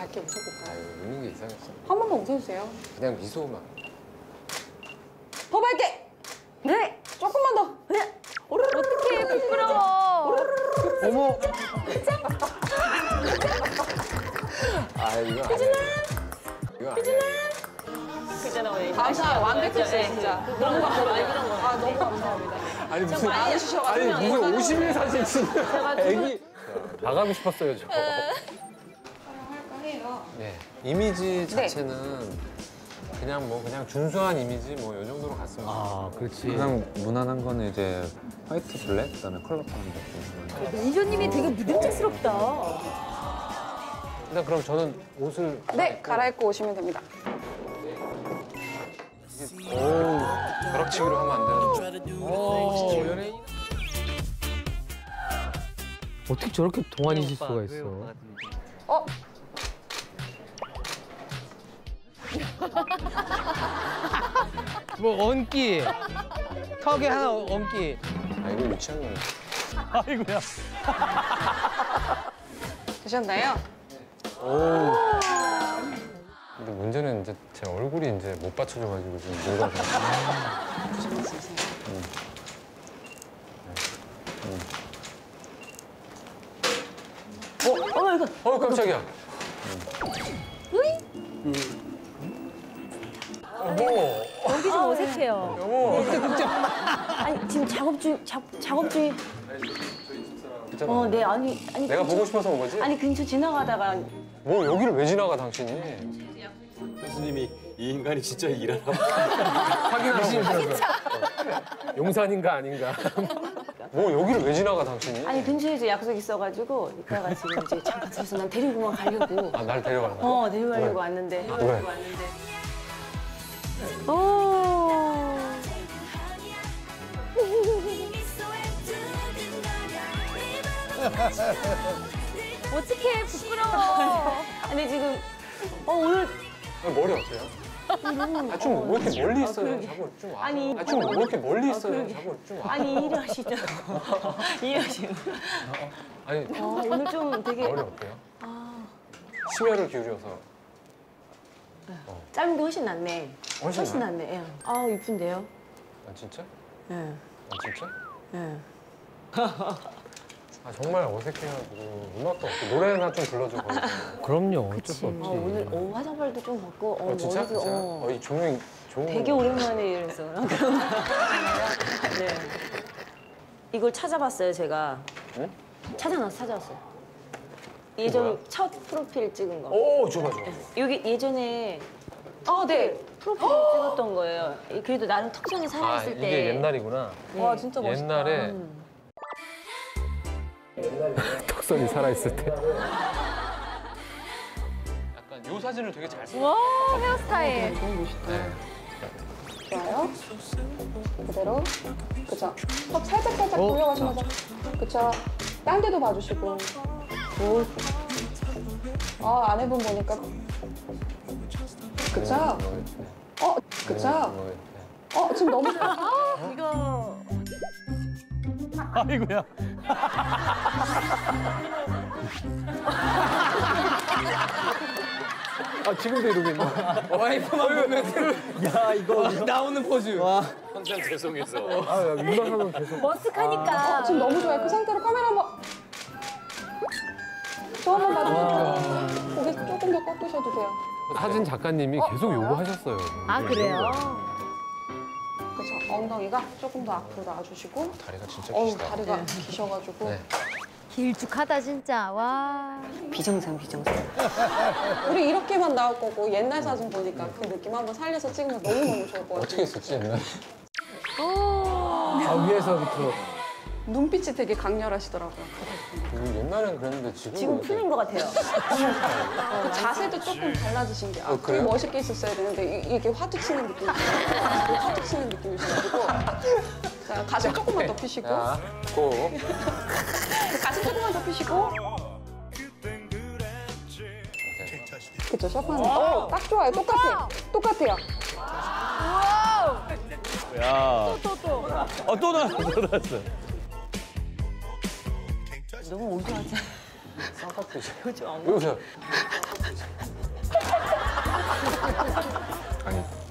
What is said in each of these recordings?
밝게 웃어볼까요? 웃는 게 이상했어. 한 번만 웃어주세요. 그냥 미소만. 더 밝게! 네! 조금만 더! 네! 어떡해, 부끄러워. 어머! 아, 이거 안 해. 이거 안 해. 감사 완벽했어요, 진짜. 너무 감사합니다. 아, 너무 감사합니다. 아니, 무슨, 많이 해주셔가지고. 아니, 무슨 50일 사진 찍는 애기. 나가고 싶었어요, 저. 할까 해요. 네. 이미지 자체는 그냥 뭐, 그냥 준수한 이미지 뭐, 이 정도로 갔습니다. 아, 그렇지. 가장 무난한 거는 이제 화이트 블랙, 그다음에 컬러 파운더. 매니저님이 되게 믿음직스럽다. 일단 그럼 저는 옷을 네, 갈아입고 오시면 됩니다. 오, 벼락치기로 하면 안 되는데. 오, 연예인. 어떻게 저렇게 동안이실 수가 있어? 어? 뭐 얹기, 턱에 하나 얹기. 아, 이거 유치한 거네. 아이고야. 되셨나요? 오. 근데 문제는 이제 제 얼굴이 이제 못 받쳐줘가지고 지금 늙어서. 깜짝이야. 어머. 여기 좀 어색해요. 여보. 아니 지금 작업 중. 있잖아. 네 아니 내가 보고 싶어서 온 거지? 아니 근처 지나가다가 뭐 여기를 왜 지나가 당신이? 교수님이 이 인간이 진짜 일하나 봐. 확인하시는 거죠. 용산인가 아닌가. 뭐 여기를 왜 지나가 당신이? 아니 근처에서 약속 있어가지고 이따가 지금 이제 잠깐 서서 난 데리고만 가려고. 아, 날 데려가는 거야? 데려가려고 왔는데. 왜? 오. 어떡해, 부끄러워. 근데 지금 오늘 아니, 머리 어때요? 아, 좀 뭐 이렇게 멀리 있어요? 자꾸 좀 와. 아니, 좀 뭐 이렇게 멀리 있어요? 그러게. 자꾸 좀 와. 아니 일하시죠. 일하시고. 아니, 오늘 좀 되게 머리 어때요? 심혈을 기울여서. 짧은 게 훨씬 낫네. 훨씬 나아요? 낫네. 예. 아 이쁜데요. 아, 진짜? 예. 아, 진짜? 예. 아, 정말 어색해가지고 음악도 없고 노래나 좀 불러줘. 그럼요, 어쩔 수 없지. 오늘 화장발도 좀 받고 진짜? 머리도 진짜? 이 조명이 좋은 되게 거. 오랜만에 이래서 네. 이걸 찾아봤어요 제가. 응? 찾아왔어요. 예전 첫 프로필 찍은 거. 오, 좋아. 여기 예전에 네 프로필 찍었던 거예요. 그래도 나름 턱선이 아, 살아있을 때. 이게 옛날이구나. 와, 진짜 멋있다. 옛날에 턱선이 살아있을 때. 약간 요 사진을 되게 잘 찍었어요. 와, 헤어스타일. 좋아요. 그대로. 그쵸. 턱 살짝 돌려가시면서. 그쵸. 딴 데도 봐주시고. 아내분 보니까. 그쵸. 그쵸. 지금 너무. 이거 아이고야. 아, 지금도 이러고 있네. 와이프만 보면 야, 이거 나오는 포즈. 와. 항상 죄송해서. 아, 야, 민망하면 계속. 머쓱하니까. 지금 너무 좋아요. 그 상태로 카메라 한번. 저 한번 봐주세요. 고개 조금 더 꺾으셔도 돼요. 사진 작가님이 계속 요구하셨어요. 아, 그래요? 그쵸. 엉덩이가 조금 더 앞으로 나와주시고. 다리가 진짜 어우, 기시다. 다리가 기셔가지고. 네. 길쭉하다, 진짜. 와. 비정상. 우리 이렇게만 나올 거고 옛날 사진 보니까 그 느낌 한번 살려서 찍으면 너무너무 좋을 것 같아요. 어떻게 했었지, 옛날에? 아, 위에서 밑으로. 눈빛이 되게 강렬하시더라고요. 옛날엔 그랬는데 지금 풀린 것 같아요. 그 자세도 조금 달라지신 게 되게 그래요? 멋있게 있었어야 되는데 이게 화투 치는 느낌이시고 화투 치는 느낌이셔가지고 자, 가슴 조금만 더 펴시고 자, 고. 가슴 조금만 더 펴시고 그쵸, 셔프하는 딱 좋아요. 똑같아요. 야. 또. 또 나왔어. 너무 올드하지. 쌍꺼풀. 왜 웃어요?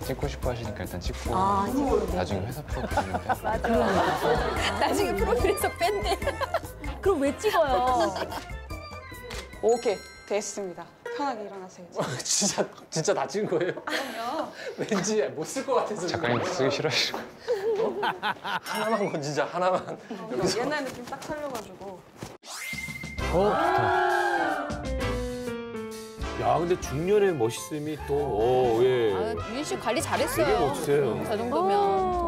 찍고 싶어 하시니까 일단 찍고 아, 나중에 회사 프로필을 나중에 프로필에서 뺀대. 그럼 왜 찍어요? 오케이, 됐습니다. 편하게 일어나세요. 이제. 진짜 다 찍은 거예요? 왠지 못 쓸 것 같아서. 작가님 쓰기 싫어하시고 하나만 건 진짜 하나만. 옛날 느낌 딱 살려가지고. 야, 근데 중년의 멋있음이 또, 예. 아, 유진 씨 관리 잘했어요. 되게 멋지세요. 저 정도면.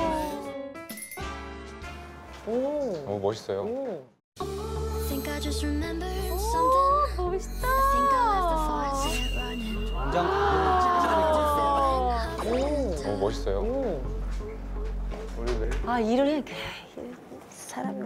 너무 멋있어요. Think I just remembered something. 멋있다. I think I left the thoughts yet running. 너무 멋있어요. 우리 왜 아, 일을 해. 사람이.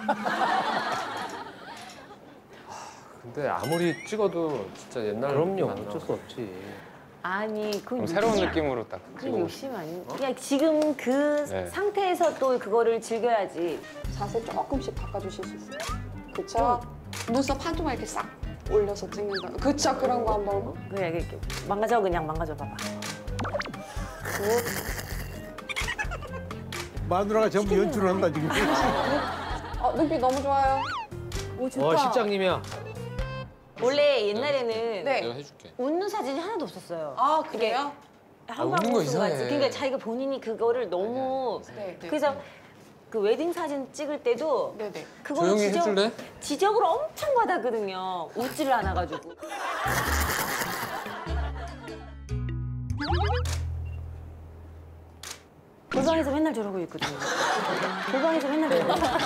근데 아무리 찍어도 진짜 옛날 그럼요. 느낌 안 어쩔 나고. 수 없지. 아니, 그럼 그건 새로운 느낌으로 딱 그 찍어보고 욕심 아니야. 그냥 지금 그 네. 상태에서 또 그거를 즐겨야지. 자세 조금씩 바꿔주실 수 있어요? 그쵸? 눈썹 한쪽만 이렇게 싹 올려서 찍는다. 그쵸? 그런 거 한번. 그냥 이렇게 망가져, 그냥 망가져 봐봐. 마누라가 전부 연출을 한다 지금. 눈빛 너무 좋아요. 오, 좋다. 실장님이야. 원래 옛날에는 네. 내가 해줄게. 웃는 사진이 하나도 없었어요. 아, 그래요? 웃는 거 이상해. 그러니까 자기가 본인이 그거를 너무 네, 네. 그래서 그 웨딩 사진 찍을 때도 네네. 그거 조용히 해줄래? 지적을 엄청 받았거든요. 웃지를 않아가지고. 골방에서 맨날 저러고 있거든요. 골방에서 맨날 저러고 있거든요.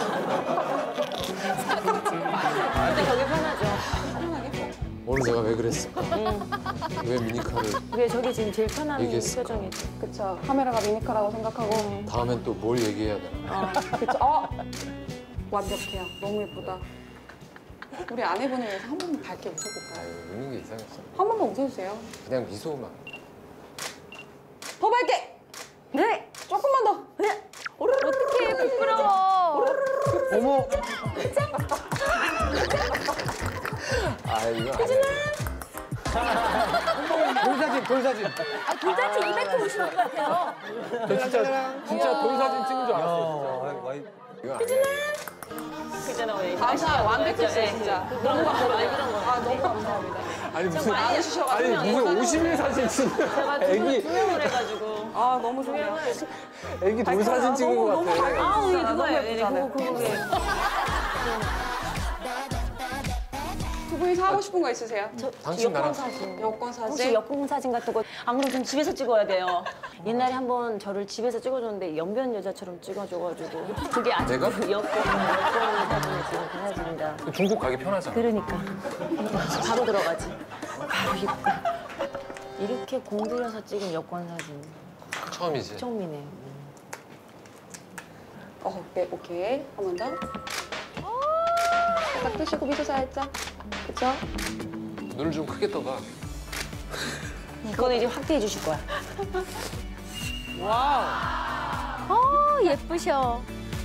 근데 저게 편하죠. 오늘 내가 왜 그랬을까? 왜 미니카를 그게 저게 지금 제일 편한 얘기했을까? 표정이죠. 그쵸. 카메라가 미니카라고 생각하고. 다음엔 또 뭘 얘기해야 되나? 그쵸. 완벽해요. 너무 예쁘다. 우리 아내분을 위해서 한 번만 밝게 웃어볼까요? 아유 웃는 게 이상했어. 한 번만 웃어주세요. 그냥 미소만. 더 밝게! 네! 조금만 더! 어떡해, 부끄러워. 어머. 아 이거 아니야. 돌사진. 아, 돌잔치 이벤트 오시는 것 같아요. 진짜 돌사진 찍은 줄 알았어요. 이거 아니야. 그잖아, 우리. 감사 완벽했어요, 진짜. 너무 많이 그런 거. 너무 감사합니다. 아니 무슨 많이 해주셔가지고. 아니 무슨 50일 사진 찍는 제가 애기 투명을 해가지고. 너무 좋네요. 애기 돌사진 찍은 것 너무 같아. 밝게 아우, 이게 너무 그거예요. 예쁘잖아요. 그게. 두 분이서 하고 싶은 거 있으세요? 당신 나랑 여권 사진. 여권 혹시 사진? 여권 사진 같은 거 안 그러면 전 집에서 찍어야 돼요. 옛날에 한번 저를 집에서 찍어줬는데 연변 여자처럼 찍어줘가지고 그게 아직 내가? 여권 사진이 지금 그 사진이다. 중국 가기 편하잖아. 그러니까 바로 들어가지. 바로 입고 이렇게 공들여서 찍은 여권 사진 처음이지. 처음이네요. 네, 오케이. 한 번 더. 살짝 뜨시고 미소 살짝. 그쵸? 눈을 좀 크게 떠봐. 그거는 이제 확대해 주실 거야. 예쁘셔.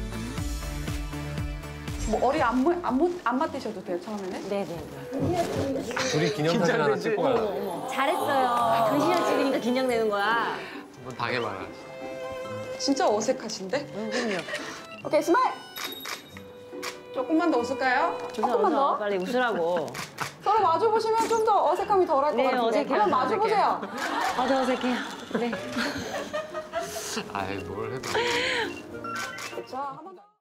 뭐 머리 안 맞대셔도 돼요, 처음에는? 네네. 둘이 기념사진 하나 찍고 가요. 잘했어요. 전시장 찍으니까 긴장되는 거야. 한번 당해봐라. 진짜 어색하신데? 오케이, 스마일! 조금만 더 웃을까요? 조금만 더? 빨리 웃으라고. 서로 마주보시면 좀 더 어색함이 덜할 것 네, 같은데. 어색해요. 한번 마주보세요. 저 어색해요. 네. 아이 뭘 해도. 그쵸? 한 번 더.